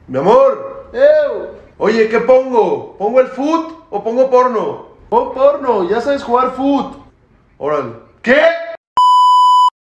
Mi amor. Oye, ¿qué pongo? ¿Pongo el foot o pongo porno? Pon porno, ya sabes jugar foot. Órale. ¿Qué?